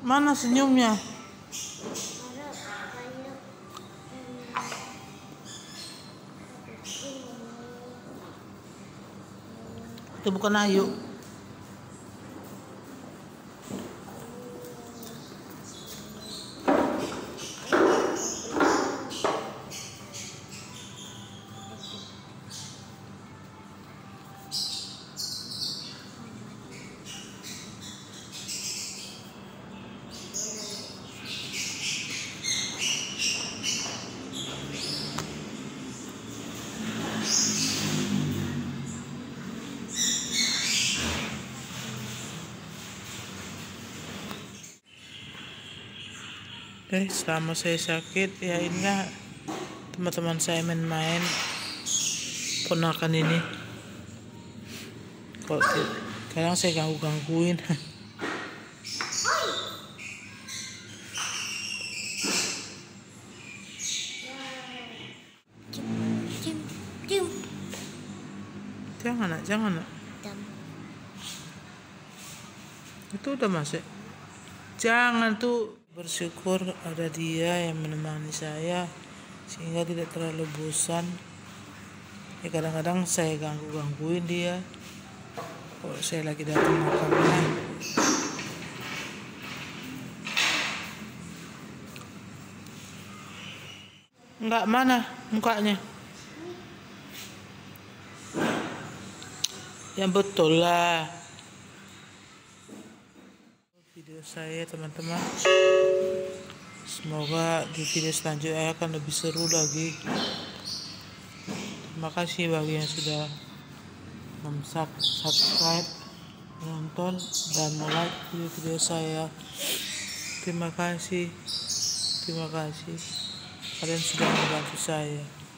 Mana senyumnya? Itu bukan Ayu. Selama saya sakit ya inilah teman-teman saya main-main ponakan ini. Kok kadang saya gangguin. Jangan nak. Itu udah masuk. Jangan tuh. Bersyukur ada dia yang menemani saya sehingga tidak terlalu bosan. Ya kadang-kadang saya gangguin dia. Kok saya lagi datang makamnya. Enggak, mana mukanya? Yang betul lah. Video saya teman-teman, semoga di video selanjutnya akan lebih seru lagi. Terima kasih bagi yang sudah subscribe, menonton dan like video saya. Terima kasih kalian sudah membantu saya.